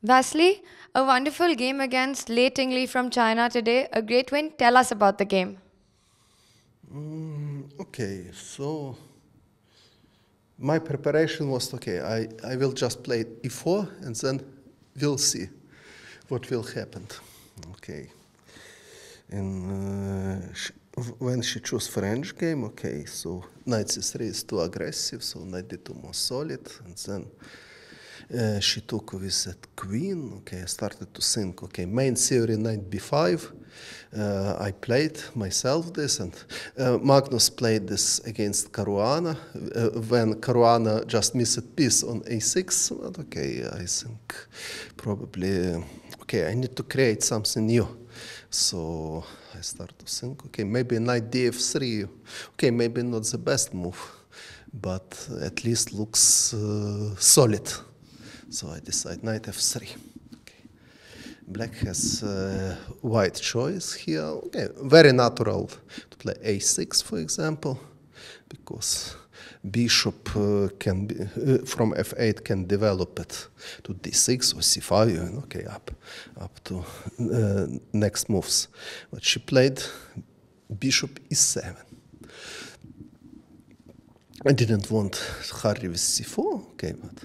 Vasily, a wonderful game against Lei Tingjie from China today. A great win. Tell us about the game. Okay, so my preparation was okay. I will just play e4 and then we'll see what will happen. Okay. And when she chose French game, okay, so knight c3 is too aggressive, so knight d2 more solid, and then she took with that queen. Okay, I started to think, okay, main theory knight b5. I played myself this, and Magnus played this against Caruana when Caruana just missed piece on a6. But okay, I think probably, okay, I need to create something new. So I start to think, okay, maybe knight df3, okay, maybe not the best move, but at least looks solid. So I decide knight f3. Okay. Black has white choice here. Okay, very natural to play a6, for example, because bishop can be, from f8 can develop it to d6 or c5, and okay, up to next moves. But she played bishop e7. I didn't want to hurry with c4, okay, but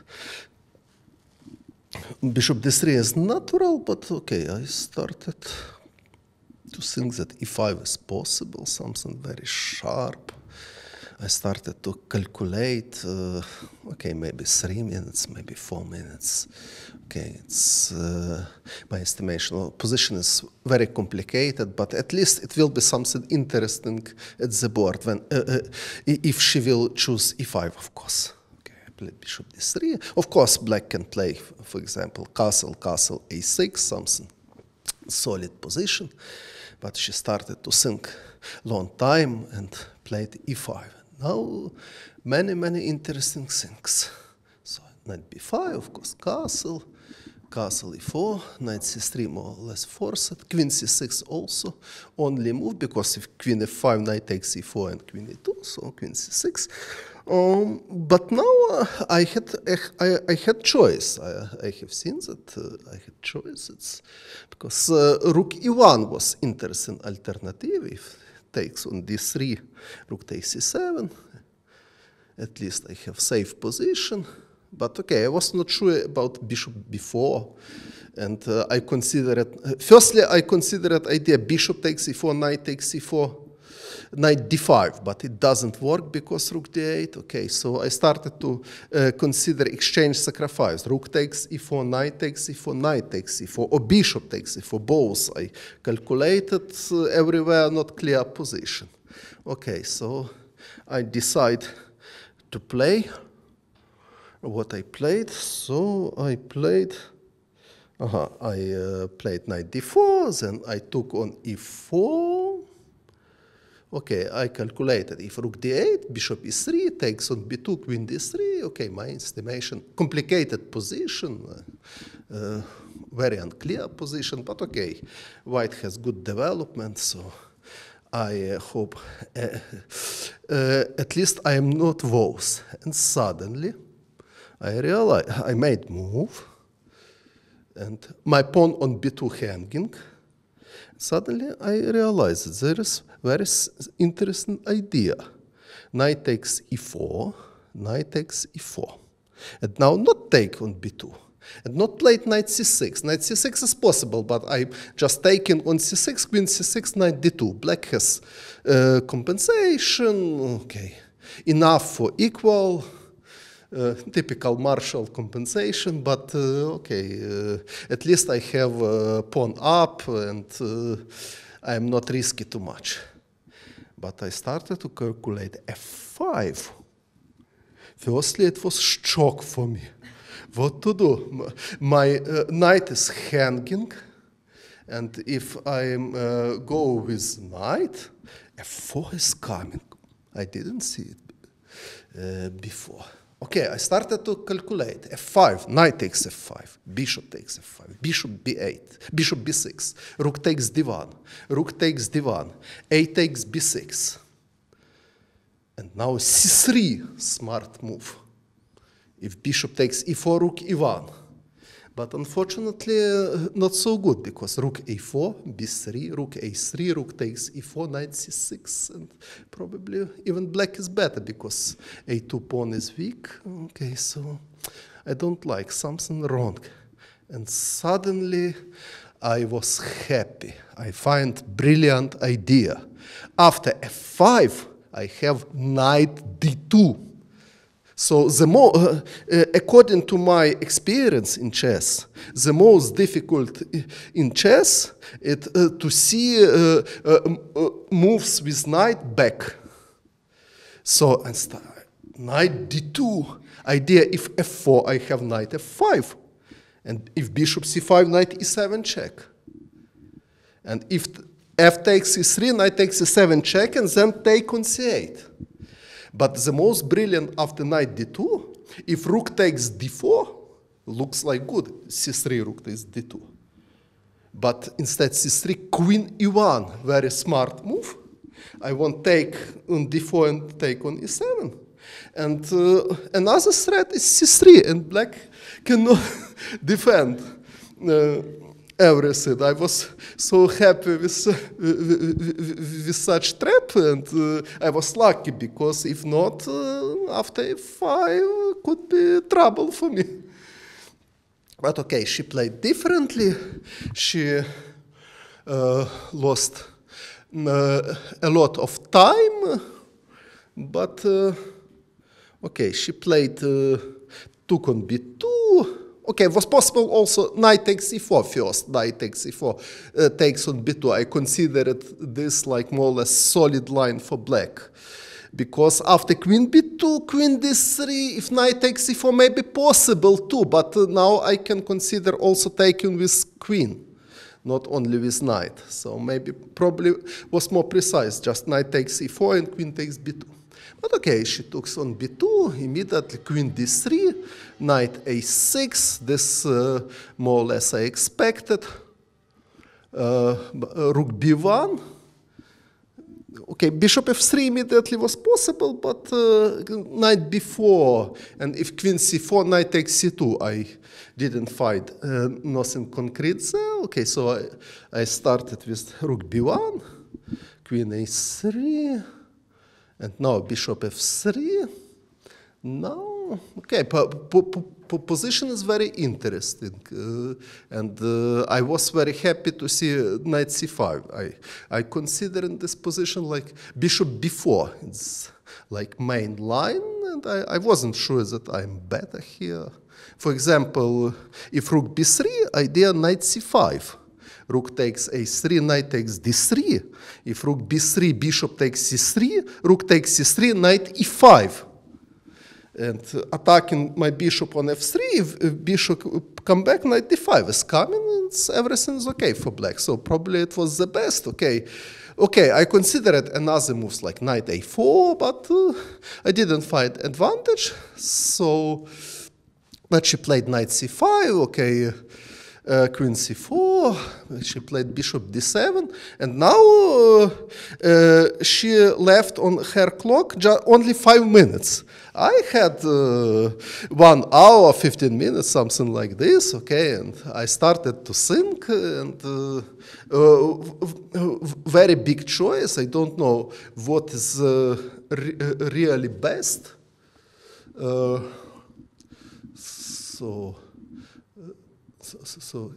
bishop d3 is natural, but okay, I started to think that e5 is possible, something very sharp. I started to calculate, okay, maybe 3 minutes, maybe 4 minutes. Okay, it's my estimation. Well, position is very complicated, but at least it will be something interesting at the board when if she will choose e5, of course. Play bishop d3. Of course, black can play, for example, castle, castle, a6, something solid position. But she started to think long time and played e5. Now, many interesting things. So, knight b5, of course, castle, castle e4, knight c3 more or less forced, queen c6 also only move, because if queen f5, knight takes e4 and queen e2, so queen c6. But now I had choice. I have seen that I had choice. It's because rook e1 was interesting alternative. If takes on d3, rook takes c7. At least I have safe position. But okay, I was not sure about bishop b4, and I considered firstly I considered idea bishop takes e4, knight takes e4. Knight d5, but it doesn't work because rook d8. Okay, so I started to consider exchange sacrifice. Rook takes e4, knight takes e4, knight takes e4, or bishop takes e4. Both I calculated everywhere, not clear position. Okay, so I decide to play what I played. So I played. I played knight d4, then I took on e4. Okay, I calculated if rook d8, bishop e3, takes on b2, queen d3. Okay, my estimation, complicated position, very unclear position, but okay, white has good development, so I hope at least I am not worse. And suddenly I realized I made move, and my pawn on b2 hanging. Suddenly I realized that there is very interesting idea. Knight takes e4, knight takes e4. And now not take on b2. And not play knight c6. Knight c6 is possible, but I'm just taking on c6, queen c6, knight d2. Black has compensation, okay, enough for equal. Typical Marshall compensation, but okay, at least I have pawn up and I am not risky too much. But I started to calculate f5. Firstly, it was shock for me. What to do? My knight is hanging, and if I go with knight, f4 is coming. I didn't see it before. Okay, I started to calculate f5, knight takes f5, bishop takes f5, bishop b8, bishop b6, rook takes d1, rook takes d1, a takes b6. And now c3, smart move. If bishop takes e4, rook e1. But unfortunately, not so good, because rook a4, b3, rook a3, rook takes e4, knight c6, and probably even black is better, because a2 pawn is weak. Okay, so I don't like something wrong. And suddenly I was happy. I find brilliant idea. After f5, I have knight d2. So the more, according to my experience in chess, the most difficult in chess is to see moves with knight back. So knight d2, idea if f4, I have knight f5. And if bishop c5, knight e7 check. And if f takes e3, knight takes e7 check, and then take on c8. But the most brilliant after knight d2, if rook takes d4, looks like good. c3, rook takes d2. But instead c3, queen e1, very smart move. I want take on d4 and take on e7. And another threat is c3, and black cannot defend everything. I was so happy with such trap, and I was lucky, because if not, after f5 could be trouble for me. But okay, she played differently. She lost a lot of time, but okay, she played took on b2. Okay, it was possible also knight takes e4 first, knight takes e4, takes on b2. I considered this like more or less solid line for black. Because after queen b2, queen d3, if knight takes e4 may be possible too, but now I can consider also taking with queen, not only with knight. So maybe probably was more precise, just knight takes e4 and queen takes b2. But okay, she took on b2, immediately queen d3, knight a6, this more or less I expected, rook b1. Okay, bishop f3 immediately was possible, but knight b4, and if queen c4, knight takes c2, I didn't find nothing concrete there. Okay, so I started with rook b1, queen a3, and now bishop f3. Now, okay, position is very interesting, and I was very happy to see knight c5. I consider in this position like bishop b4. It's like main line, and I wasn't sure that I'm better here. For example, if rook b3, idea knight c5. Rook takes a3, knight takes d3. If rook b3, bishop takes c3, rook takes c3, knight e5. And attacking my bishop on f3, if bishop come back, knight d5 is coming, and everything is okay for black. So probably it was the best. Okay, I considered another moves like knight a4, but I didn't find advantage. So, but she played knight c5. Okay. Queen c4, she played bishop d7, and now she left on her clock only 5 minutes. I had 1 hour, 15 minutes, something like this, okay, and I started to think, and very big choice. I don't know what is really best. So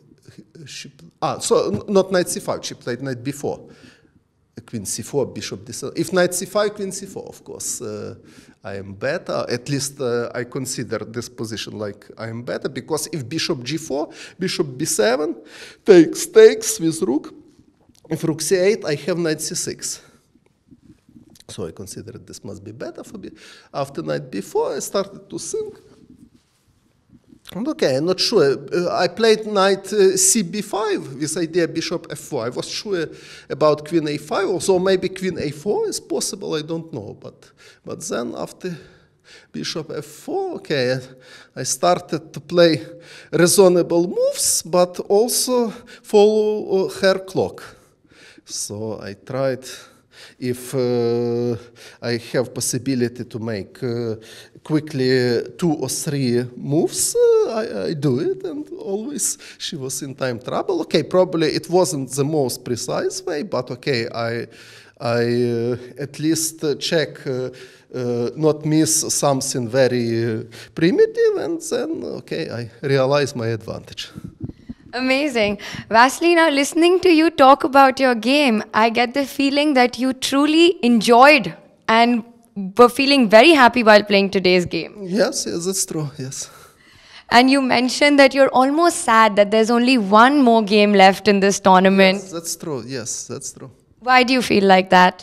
not knight c5, she played knight b4, queen c4, bishop d7. If knight c5, queen c4, of course, I am better. At least I consider this position like I am better, because if bishop g4, bishop b7, takes with rook. If rook c8, I have knight c6. So I considered this must be better for me. After knight b4, I started to think. And okay, I'm not sure. I played knight cb5 with idea bishop f4. I was sure about queen a5, also maybe queen a4 is possible, I don't know. But then after bishop f4, okay, I started to play reasonable moves, but also follow her clock. So I tried If I have possibility to make quickly 2 or 3 moves, I do it, and always she was in time trouble. Okay, probably it wasn't the most precise way, but okay, I at least check not miss something very primitive, and then, okay, I realize my advantage. Amazing. Vasily, now listening to you talk about your game, I get the feeling that you truly enjoyed and were feeling very happy while playing today's game. Yes, yes, that's true, yes. And you mentioned that you're almost sad that there's only one more game left in this tournament. Yes, that's true, yes, that's true. Why do you feel like that?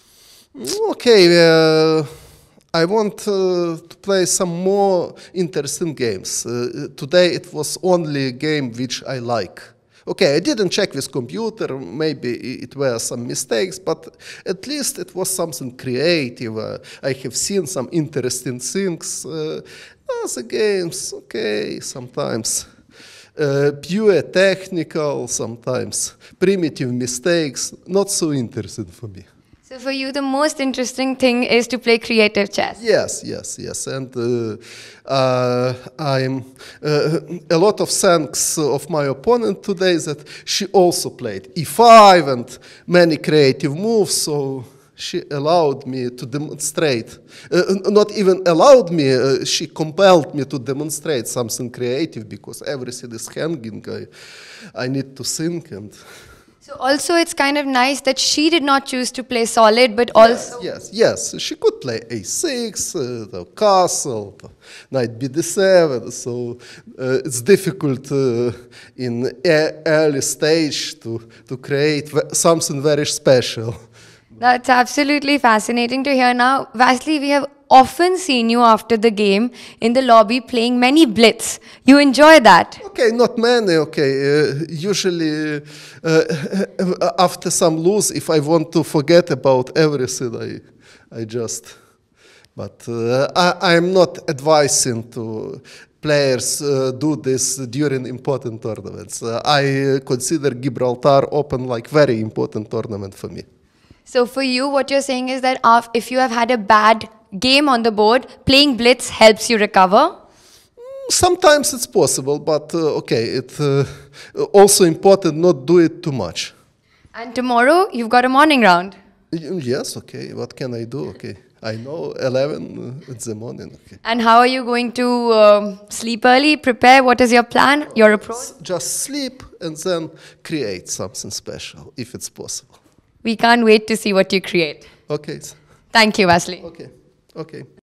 Okay, I want to play some more interesting games. Today it was only a game which I like. Okay, I didn't check with computer, maybe it were some mistakes, but at least it was something creative. I have seen some interesting things. The games, okay, sometimes pure technical, sometimes primitive mistakes, not so interesting for me. So for you, the most interesting thing is to play creative chess. Yes, yes, yes, and I'm a lot of thanks of my opponent today that she also played e5 and many creative moves, so she allowed me to demonstrate, not even allowed me, she compelled me to demonstrate something creative, because everything is hanging, I need to think. And so also it's kind of nice that she did not choose to play solid, but also... Yes, she could play a6, the castle, the knight bd7, so it's difficult in early stage to create something very special. That's absolutely fascinating to hear. Now, Vasily, we have often seen you after the game in the lobby playing many blitz. You enjoy that? Okay, not many, okay. Usually, after some lose, if I want to forget about everything, I just... But I'm not advising to players do this during important tournaments. I consider Gibraltar Open like very important tournament for me. So for you, what you're saying is that if you have had a bad game on the board, playing blitz helps you recover? Sometimes it's possible, but okay, it's also important not do it too much. And tomorrow, you've got a morning round. Yes, okay, what can I do? Okay, I know 11 in the morning. Okay. And how are you going to sleep early, prepare? What is your plan, your approach? Just sleep and then create something special, if it's possible. We can't wait to see what you create. Okay. Thank you, Vasily. Okay.